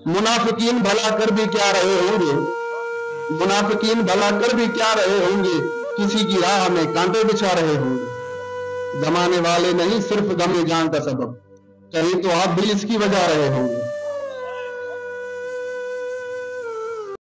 मुनाफिकीन भला कर भी क्या रहे होंगे, मुनाफिकीन भला कर भी क्या रहे होंगे, किसी की राह में कांटे बिछा रहे होंगे। जमाने वाले नहीं सिर्फ गमे जान का सबब, कहीं तो आप भी इसकी वजह रहे होंगे।